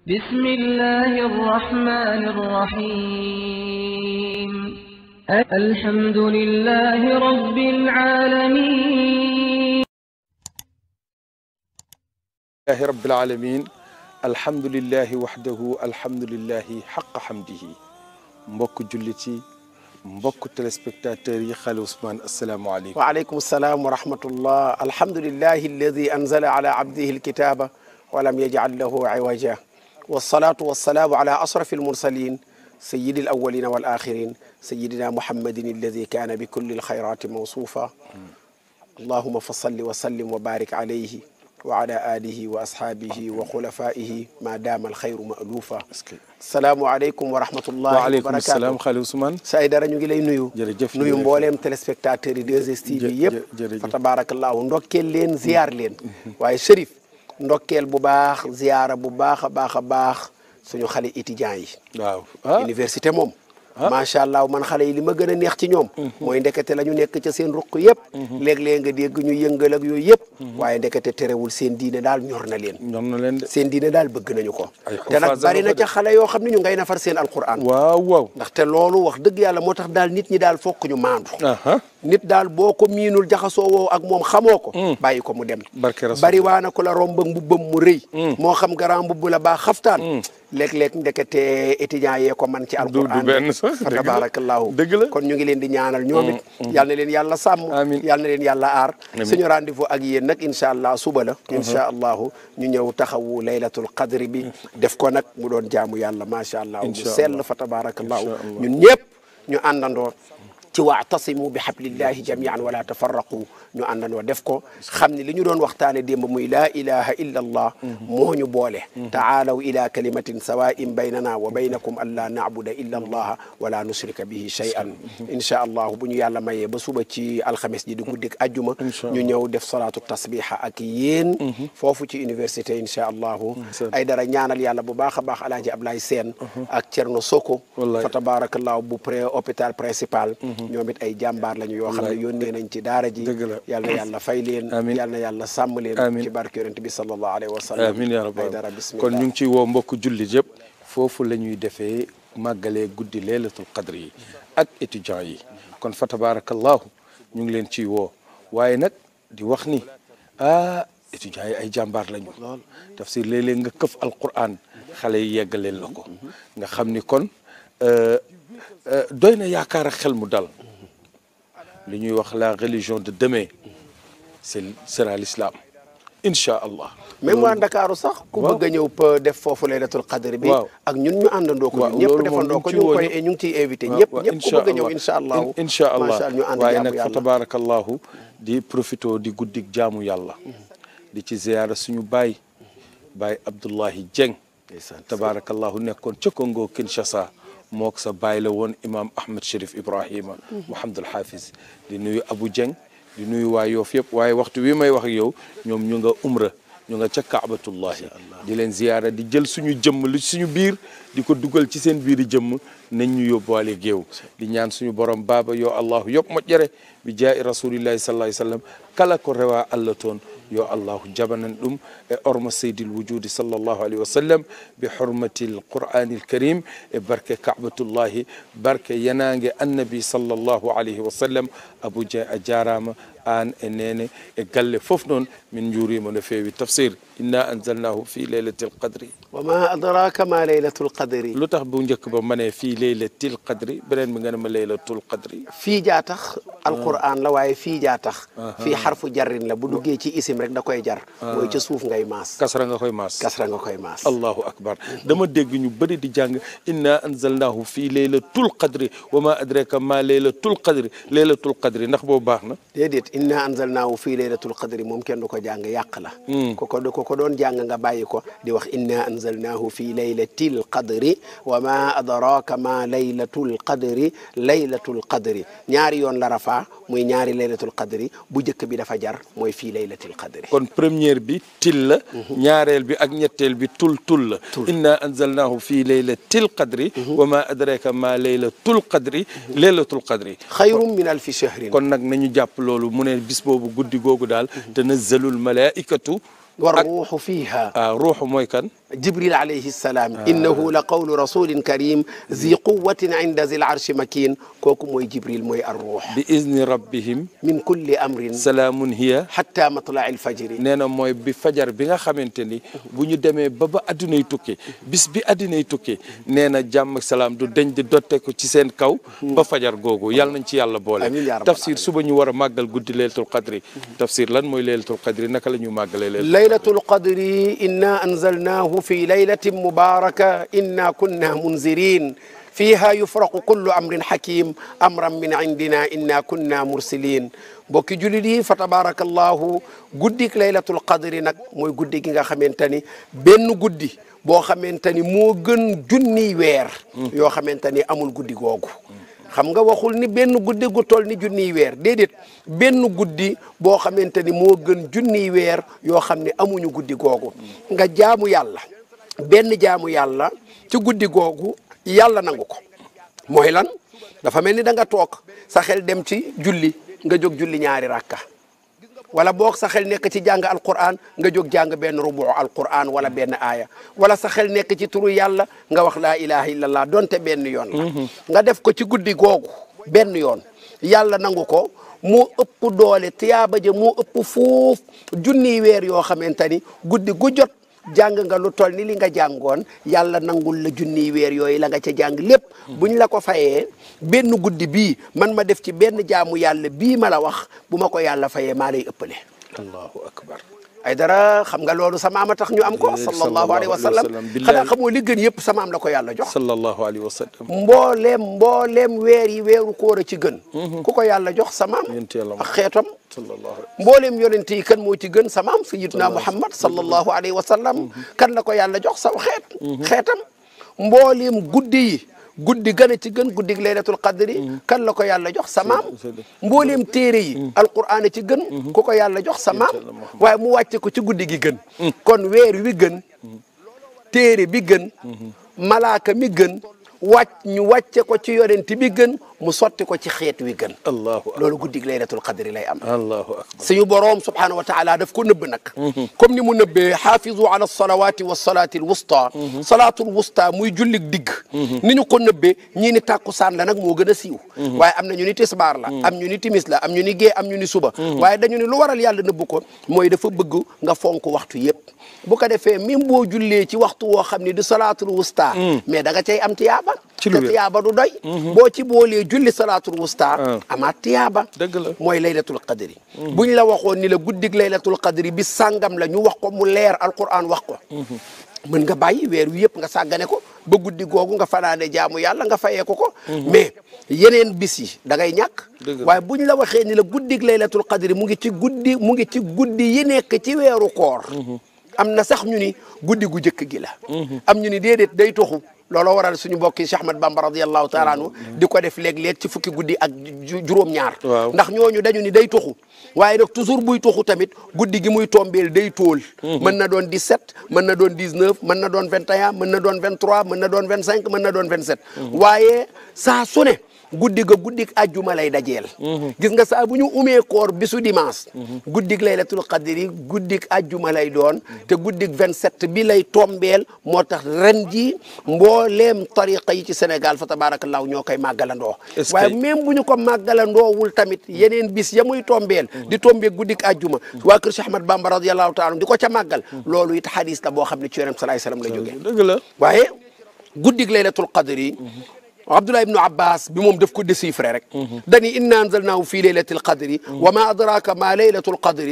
بسم الله الرحمن الرحيم الحمد لله رب العالمين رب العالمين الحمد لله وحده الحمد لله حق حمده mbokk jullit yi mbokk téléspectateurs yi Xale Ousmane asalaamaaleykum. waaleykum salaam wa rahmatullah. alhamdulillahi alladi anzala ala abdihi alkitaba wa lam yaj'al lahu iwaja wasalaatu wasalaamu ala asrafi almursalin sayyidi alawalina wal axirin sayyidina muhammadin alladi kaana bi kulli alxayrati mawsuufa allahuma fa salli wa sallim wa barik alayhi wa ala alihi wa ashaabihi wa xulafaihi ma daama alxayru maaluufa. salaamualeykum wa rahmatullahi wa barakaatu. waaleykum salaam Xale Ousmane. sa ay dara ñu ngi lay nuyu. jërëjëf nuyu mbooleem téléspectateurs yi 2STV yëpp. fa tabarakallahu ndokkeel leen ziyaar leen. waaye Chérif ndokkeel bu baax ziyaara bu baax a baax a baax suñu xale étudiants yi. waaw université moom. macha allah man xale yi li ma gën a neex ci ñoom. mooy ndekete la ñu nekk ca seen ruq yëpp. léeg-léeg nga dégg ñu yëngal ak yooyu yëpp. waaye ndekete terewul seen diine daal ñor na leen. ñor na leen de. seen diine daal bëgg nañu ko. te nag bari na ca xale yoo xam ne ñu ngay nafar seen alquran. waaw waaw. ndaxte loolu wax dëgg yàlla moo tax daal nit ñi daal fokk ñu maandu. nit daal boo ko miinul jaxasoo woo ak moom xamoo ko. bàyyi ko mu dem. bari waa na ko la romb ak mbubbam mu rëy. moo xam grand mbubb la baa xaftaan. léeg-léeg ndekete étudiants yee ko man ci alquran. du benn sax fa tabarakallahu dëgg la kon ñu ngi leen di ñaanal ñoom it. yal na leen yàlla sàmm. amiin yal na leen yàlla aar. suñu rendez-vous ak yéen nag incha allah suba la. incha allahu ñu ñëw taxawu laylatul qadri bi. def ko nag mu doon jaamu yàlla macha allah. mu sell fa tabarakallahu ñun ñëpp ñu àndandoo. ci waatasimu bi hablillahi jamian wala tafarraqu ñu àndandoo def ko xam ne li ñu doon waxtaane démb muy laa ilaha illa allah moo ñu boole taalaw ila kalimatin sawain baynana wa baynakum an laa naabuda illa allaha wala nushrika bihi shay'an inchaa allahu bu ñu yàlla mayee ba suba ci alxames ji di guddik ajjuma ñu ñëw def salaatu tasbiha ak yéen foofu ci université inchaa allahu ay dara ñaanal yàlla bu baax a baax alaaji Ablaye Sène ak Thierno Soko fa tabarakallahu bu pré hôpital principal ñoom it ay jàmbaar lañu yoo xam ne yónnee nañ ci daara ji yal na yàlla fay leen yal na yàlla sàmm leen ci barke yonent bi sallallahu alayhi wa sallam amiin yaa rabbal dara bismillah kon ñu ngi ciy woo mbokk jullit yëpp foofu la ñuy defee màggalee guddi leelatul qadri yi ak étudiants yi kon fa tabarakallahu ñu ngi leen ciy woo waaye nag di wax ni étudiants yi ay jàmbaar lañu tafsir léeg-léeg nga këf alquran xale yi yeggaleel la ko nga xam ni kon doy na yaakaar ak xel mu dal li ñuy wax la religion de demain sera l'islam incha allah. même waa Ndakaaru sax. ku bëgg a ñëw def foofu laylatul qadr bi. ak ñun ñu àndandoo ko. ñëpp defandoo ko ñu ngi ciy invité ñëpp ku bëgg a ñëw incha allah. incha allah ñu ànd waaye nag fa tabarakallahu di profito di guddik jaamu yàlla. di ci ziyaara suñu baay Abdullahi Dieng. tabarakallahu nekkoon ca Congo Kinshasa. mook sa bàyyi la woon imam Ahmed Chérif Ibrahima Mouhamadul Hafiz di nuyu Abu Dieng di nuyu waa Yoof yëpp waaye waxtu wi may wax ak yow ñoom ñu nga umra ñu nga ca Kaabatullahi di leen ziyaara di jël suñu jëmm lu suñu biir di ko dugal ci seen biiri jëmm nañ ñu yóbbuwaale géew di ñaan suñu borom baaba yo allahu yopp moƴƴere bi jaa'i rasulillahi sallallahu alayhi wa sallam kala ko rewa Allah toon yo allahu jabanan ɗum e orma seydil wujudi sallllahu alayhi wa sallam bi hurmati l qur'ani l karim e barke kaabatullahi barke yanangue annabi sallllahu alayhi wa sallam abou dia a jarama an e nene e galle foof noon min juurima no feewi tafsir inna anzalnahu fi leylatil qadri wa ma adraka ma laylatul qadri lu tax bu njëkk ba ma ne fii laylatil qadri beneen bi nga ne ma laylatul qadri fii jaa tax alquran la waaye fii jaa tax fii xarfu jarrin la bu duggee ci isim rek da koy jar mooy ca suuf ngay maas kasra nga koy maas kasra nga koy maas allahu akbar dama dégg ñu bëri di jàng inna anzalnahu fii laylatul qadri wa ma adraka ma laylatul qadri ndax boobu baax na déedéet inna anzalnahu fii laylatul qadri moom kenn du ko jàng yàq la ko doon jàng nga bàyyi ko di wax inna anzalnahu fi laylatil qadri wa ma adraka ma laylatul qadri ñaari yoon la rafaa muy ñaari laylatul qadri bu njëkk bi dafa jar mooy fii laylatil qadri kon première bi til la ñaareel bi ak ñetteel bi tul la inna anzalnahu fi laylatil qadri wa ma adraka ma laylatul qadri xayrun min alfi shahrin kon nag nañu jàpp loolu mu ne bis boobu guddi googu daal tanazzalul malaikatu wa ruuxu fiiha ruuxu mooy kan jibril alayhi salaam innahu la qawlu rasulin karim zi quwatin inda zil arshi makin kooku mooy jibril mooy ar-ruux bi izni rabbihim min kulli amrin salaamun hiya hatta matla'il fajri nee na mooy bi fajar bi nga xamante ni bu ñu demee ba addunay tukkee bis bi addunay tukkee nee na jàmm ak salaam du deñ di dotte ko ci seen kaw ba fajar googu yàlla nañ ci yàlla boole tafsir suba ñu war a màggal guddi laylatul qadri tafsir lan mooy laylatul qadri naka la ñu màggalee laylatul qadri inna anzalnahu في ليلة مباركة إنا كنا منذرين فيها يفرق كل أمر حكيم أمرا من عندنا إنا كنا مرسلين bokki jullit yi fa tabarakallahu guddik laylatul qadri nag mooy guddi gi nga xamante ni benn guddi boo xamante ni moo gën junniy weer yoo xamante ni amul guddi googu xam nga waxul ni benn guddi gu toll ni junniy weer déedéet benn guddi boo xamante ni moo gën junniy weer yoo xam ne amuñu guddi googu nga jaamu yàlla benn jaamu yàlla ci guddi googu yàlla nangu ko mooy lan dafa mel ni da nga toog sa xel dem ci julli nga jóg julli ñaari rakka wala boog sa xel nekk ci jàng alquran nga jóg jàng benn rubu alquran wala benn aaya wala sa xel nekk ci turu yàlla nga wax laa ilaha illallah donte benn yoon la nga def ko ci guddi googu benn yoon yàlla nangu ko moo ëpp doole tiyaaba ja moo ëpp fuuf junniy weer yoo xamante ni guddi gu jot jàng nga lu toll ni li nga jàngoon yàlla nangul la junniy weer yooyu la nga ca jàng lépp buñ la ko fayee benn guddi bii man ma def ci benn jaamu yàlla bii ma la wax bu ma ko yàlla fayee maa lay ëppale allahu akbar ay dara xam nga loolu sa maam a tax ñu am ko sallallahu alayhi wa sallam xanaa xamoo li gën yëpp sa maam la ko yàlla jox sallallahu alayhi wa sallam mbooleem weer yi weeru koor a ci gën ku ko yàlla jox sa maam ak xeetam mbooleem yonent yi kan moo ci gën sa maam sayyiduna muhammad sallallahu alayhi wa sallam kan la ko yàlla jox sa xeetam mbooleem guddi yi guddi gën a ci gën guddig laylatul qadri kan la ko yàlla jox sa maam mbooleem téere yi alquran a ci gën ku ko yàlla jox sa maam waaye mu wàcce ko ci guddi gi gën kon weer wi gën téere bi gën malaaka mi gën ñu wàcce ko ci yonent bi gën mu sotti ko ci xeet wi gën loolu guddig laylatul qadri lay am allahu akbar suñu boroom subhanahu wa taala daf ko nëbb nag comme ni mu nëbbee xaafizu ala salawati wa salati al wusta salatul wusta muy jullig digg ni ñu ko nëbbee ñii ni tàkkusaan la nag moo gën a siiw waaye am na ñu ni tisbaar la am ñu ni timis la am ñu ni gée am ñu ni suba waaye dañu ni lu waral yàlla nëbb ko mooy dafa bëgg nga fonk waxtu yëpp bu ko defee même boo jullee ci waxtu woo xam ne di salaatul wusta mais da nga cay am tiyaaba te tiyaaba du doy boo ci boolee julli salaatul wusta amaat tiyaaba dëgg la mooy laylatul qadri buñ la waxoon ni la guddig laylatul qadri bi sàngam la ñu wax ko mu leer alquran wax ko mën nga bàyyi weer wi yëpp nga sàggane ko ba guddi googu nga fanaane jaamu yàlla nga fayee ko mais yeneen bis yi da ngay ñàkk waaye buñ la waxee ni la guddig laylatul qadri mu ngi ci guddi yi nekk ci weeru koor am na sax ñu ni guddi gu jëkk gi la am ñu ni déedéet day toxu looloo waral suñu mbokki Cheikh Ahmad Bamba radiyallahu taala anhu di ko def léeg-léeg ci fukki guddi ak juróom-ñaar ndax ñooñu dañu ni day toxu waaye nag toujours buy toxu tamit guddi gi muy tombeel day tool mën na doon 17 mën na doon 19 mën na doon 21 mën na doon 23 mën na doon 25 mën na doon 27 waaye saa su ne guddig ajjuma lay dajeel gis nga saa bu ñu umee koor bisu dimanche guddig laylatul qadri guddig ajjuma lay doon te guddig 27 bi lay tombeel moo tax ren ji mbooleem tariqa yi ci Sénégal fa tabarakallahu ñoo koy màggalandoo waaye même bu ñu ko màggalandoowul tamit yeneen bis ya muy tombeel di tombee guddig ajjuma waa kër Cheikh Ahmad Bamba radiyallahu taala di ko ca màggal loolu it hadis la boo xam ne ci yonent sallallahu alayhi wasallam la jógee dëgg la waaye guddig laylatul qadri Abdullah ibnu Abbas bi moom daf ko déchiffré rek dani inna anzalnahu fi laylatil qadri wa ma adraka ma laylatul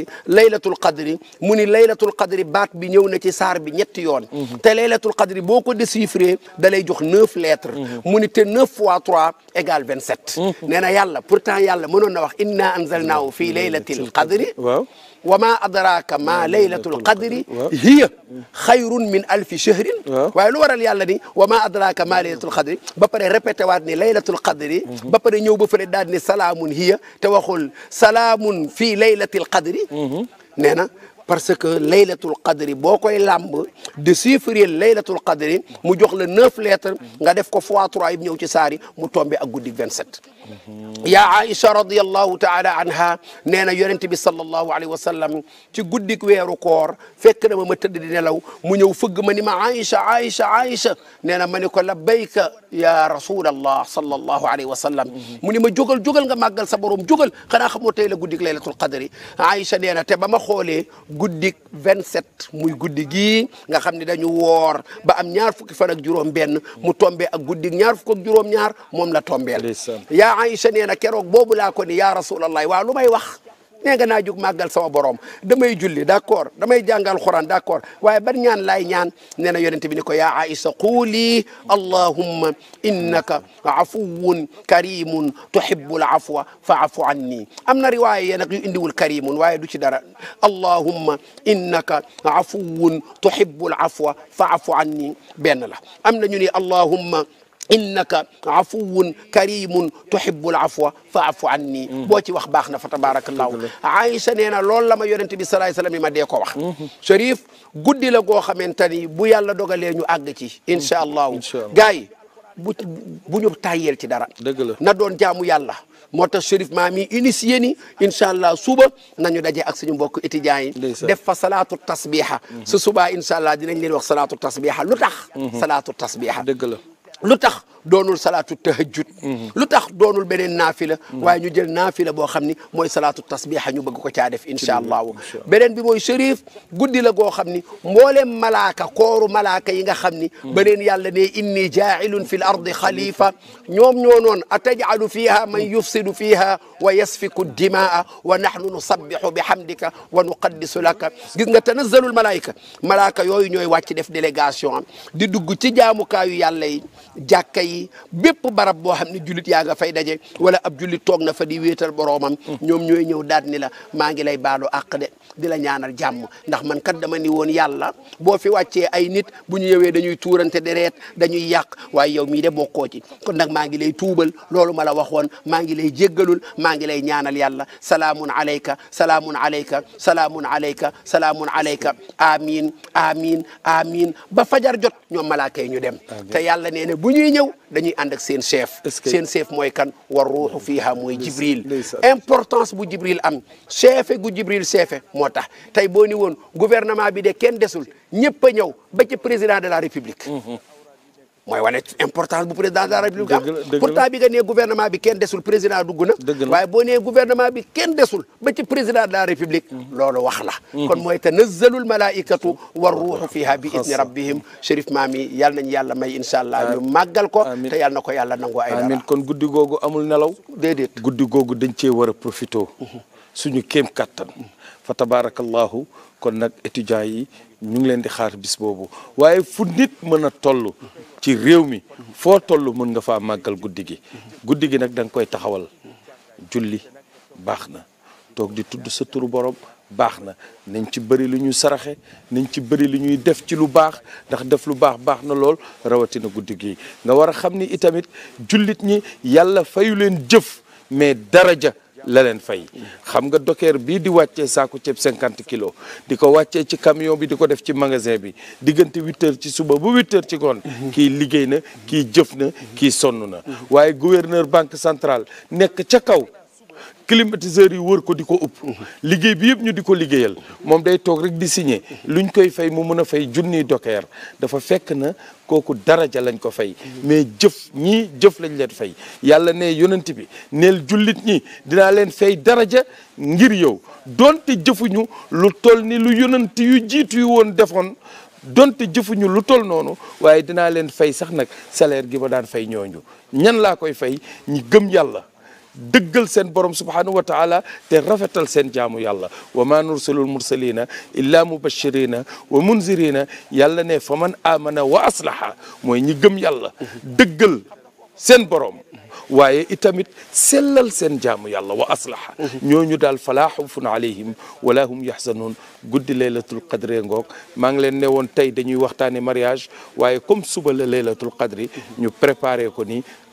qadri mu ni laylatul qadri baat bi ñëw na ci saar bi ñetti yoon te laylatul qadri boo ko déchiffré da lay jox 9 lettres mu ni te 9 fois 3 égale 27 nee na yàlla pourtant yàlla mënoon na wax inna anzalnahu fi laylatil qadri wa ma adraka ma laylatul qadri hiya xayrun min alfi shahrin waaye lu waral yàlla ni wa ma adraka ma laylatul qadri ba pare répété waat ni laylatul qadri ba pare ñëw ba fële daal ni salaamun hiya te waxul salaamun fii laylatil qadri nee na parce que laylatul qadri boo koy làmb de chiffrer laylatul qadri mu jox la 9 lettres nga def ko fois 3 yi ñëw ci saari mu tombé ak guddi 27. yaa Aïcha radiyallahu taala anha nee na yonent bi sallallahu alayhi wa sallam ci guddik weeru koor fekk na ma tëdd di nelaw mu ñëw fëgg ma ni ma Aïcha Aïcha Aïcha nee na ma ni ko labbayka ya rasulallah sallallahu alayhi wa sallam mu ni ma jógal nga màggal sa borom jógal xanaa xamoo tey la guddik laylatul qadri Aïcha nee na te ba ma xoolee guddik 27 muy guddi gii nga xam ne dañu woor ba am ñaar fukki fan ak juróom benn mu tombé ak guddik ñaar fukk ak juróom ñaar moom la tombeel yaa Aïcha nee na keroog boobu laa ko ni yaa rasulallah waaw lu may wax nee nga naa jóg màggal sama borom damay julli d'accord damay jàngal Alxuraan d'accord waaye ban ñaan laay ñaan nee na yonent bi ni ko yaa Aïcha quuli allahumma innaka afuwun karimun tuhibbul afwa fa'fu anni am na riwaaya yee nag yu indiwul karimun waaye du ci dara allahumma innaka afuwun tuhibbul afwa fa'fu anni benn la am na ñu ni allahumma innaka afuwun karimun tuhibbul afwa fa'fu anni boo ci wax baax na fa tabarakallahu Aïcha nee na loolu la ma yonent bi sallallahu alayhi wasallam yi ma dee ko wax Cherif guddi la goo xamante ni bu yàlla dogalee ñu àgg ci incha allahu gars yi bu ñu tàyyeel ci dara dëgg la na doon jaamu yàlla moo tax Cherif maa mi initié ni incha allah suba nañu daje ak suñu mbokk étudiants yi def fa salaatu tasbiha su subaa incha allah dinañ leen wax salaatu tasbiha lu tax salaatu tasbiha dëgg la lu tax doonul salaatu tahajjud lu tax doonul beneen naafila waaye ñu jël naafila boo xam ni mooy salaatu tasbiha ñu bëgg ko caa def incha allahu beneen bi mooy Cherif guddi la goo xam ni mbooleem malaaka kooru malaaka yi nga xam ni beneen yàlla ne inni jaa'ilun fil ardi xalifa ñoom ñoo noon ataj'alu fiha man yufsidu fiha wa yasfiku dimaa wa nahnu nusabbihu bihamdika wa nuqaddisu laka gis nga tanazzalul malaayika malaaka yooyu ñooy wàcc def délégation am di dugg ci jaamukaayu yàlla yi jàkka yi bépp barab boo xam ne jullit yaa nga fay daje wala ab jullit toog na fa di wéetal boroomam ñoom ñooy ñëw daal ni la maa ngi lay baalu àq de di la ñaanal jàmm ndax man kat dama ni woon yàlla boo fi wàccee ay nit bu ñu ñëwee dañuy tuurante deret dañuy yàq waaye yow mii de bokkoo ci kon nag maa ngi lay tuubal loolu ma la waxoon maa ngi lay jéggalul maa ngi lay ñaanal yàlla salaamun alayka salaamun alayka salaamun alayka salaamun alayka amin amin amin ba fajar jot ñoom malaaka yi ñu dem te yàlla nee na bu ñuy ñëw dañuy ànd ak seen chef seen chef mooy kan war ruuxu fiiha mooy Jibril importance bu Jibril am chefe gu Jibril chefe moo tax tey boo ni woon gouvernement bi de kenn desul ñëpp a ñëw ba ci président de la république mooy wane importance bu président de la république am pourtant bi nga nee gouvernement bi kenn desul président dugg na waaye boo nee gouvernement bi kenn desul ba ci président de la république loolu wax la kon mooy tanazzalul malaikatu war ruuxu fiha bi idni rabbihim Cherif Maami yal nañu yàlla may incha allah ñu màggal ko te yal na ko yàlla nangoo ay dara amiin kon guddi googu amul nelaw déedéet guddi googu dañ cee war a profité suñu kéem kattan fa tabarakallahu kon nag étudiants yi ñu ngi leen di xaar bis boobu waaye fu nit mën a toll ci réew mi foo toll mën nga faa màggal guddi gi nag da nga koy taxawal julli baax na toog di tudd sa turu borom baax na nañ ci bëri lu ñuy saraxe nañ ci bëri lu ñuy def ci lu baax ndax def lu baax baax na lool rawatina guddi gi nga war a xam ni itamit jullit ñi yàlla fayu leen jëf mais daraja la leen fay xam nga dokeer bii di wàccee saako ceeb 50 kilos di ko wàccee ci camion bi di ko def ci magasin bi diggante 8 heures ci suba ba 8 heures ci ngoon kii liggéey na kii jëf na kii sonn na waaye gouverneur banque centrale nekk ca kaw climatiseurs yi wër ko di ko upp liggéey bi yëpp ñu di ko liggéeyal moom day toog rek di signé luñ koy fay mu mën a fay junniy dokeer dafa fekk na kooku daraja lañ ko fay mais jëf ñii jëf lañ leen fay yàlla ne yonent bi neel jullit ñi dinaa leen fay daraja ngir yow donte jëfuñu lu toll ni lu yonent yu jiitu yu woon defoon donte jëfuñu lu toll noonu waaye dinaa leen fay sax nag salaire gi ma daan fay ñooñu ñan laa koy fay ñi gëm yàlla dëggal seen borom subhanahu wa taala te rafetal seen jaamu yàlla wa ma nursilul mursalina illa mubashirina wa munzirina yàlla ne fa man amana wa aslaha mooy ñi gëm yàlla dëggal seen borom waaye itamit sellal seen jaamu yàlla wa aslaha ñooñu daal falaa xawfun alayhim wala hum yaxzanun guddi laylatul qadri ngoog maa ngi leen ne woon tey dañuy waxtaane mariage waaye comme suba la laylatul qadri ñu préparé ko ni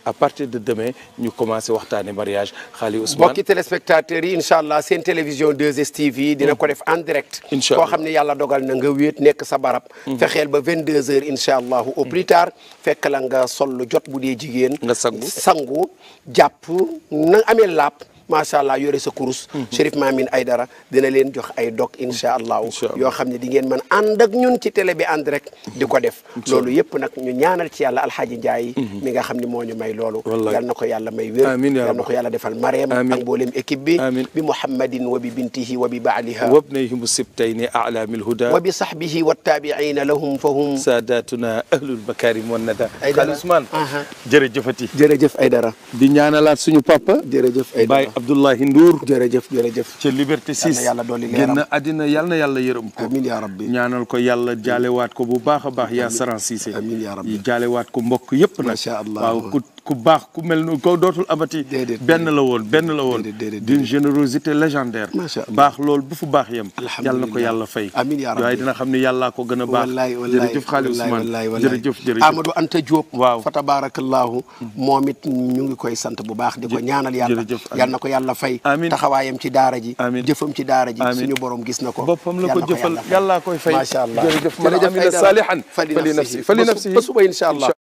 à partir de demain ñu commencé waxtaane mariage xaali Ousmane. mbokki téléspectateurs yi incha allah seen télévision 2STV dina ko def en direct. incha allah koo xam ne yàlla dogal na nga wéet nekk sa barab. fexeel ba 22h incha allah au plus tard fekk la nga sol lu jot bu dee jigéen. nga sangu jàpp na amee laap. macha allah yore sa kurus. Chérif Mamine Aidara dina leen jox ay dog incha allah. yoo xam ne di ngeen mën ànd ak ñun ci télé bi ànd rek di ko def. loolu yëpp nag ñu ñaanal ci yàlla alxaaji Ndiaye. mi nga xam ne moo ñu may loolu. yal na ko yàlla may wér. yal na ko yàlla defal mareem. ak mboolem équipe bi. bi muhammadin wa bi bintihi wa bi baaliha. wa ibnayhim sibtayni a'lamil huda. wa bi sahbihi wa taabiina lahum fahum. sadatuna ahlul makarim wan nada. Aidara Ousmane. jërëjëfati. jërëjëf Aidara. di ñaanalaat suñu papa. jërëjëf Aidara. Abdoulahi Ndour jërëjëf ca Liberté 6 génn àddina yal na yàlla yërëm ko amiin yaa rabbi ñaanal ko yàlla jaalewaat ko bu baax a baax yaa Saran Cissé amiin yaa rabbi jaalewaat ko mbokk yëpp nag macha allah waaw ku baax ku mel ni ko dootul amati benn la woon d'une générosité légendaire baax loolu bu fu baax yem yal na ko yàlla fay amiin yaa rabbi waaye dina xam ne yàllaa ko gën a baax jërëjëf xaali Ousmane jërëjëf Amadou Anta Diop waaw fa tabarakallahu moom it ñu ngi koy sant bu baax di ko ñaanal yàlla yal na ko yàlla fay taxawaayam ci daara ji jëfam ci daara ji suñu borom gis na ko boppam la ko jëfal yàllaa koy fay macha allah jërëjëf man amila salihan fali nafsi ba suba incha allah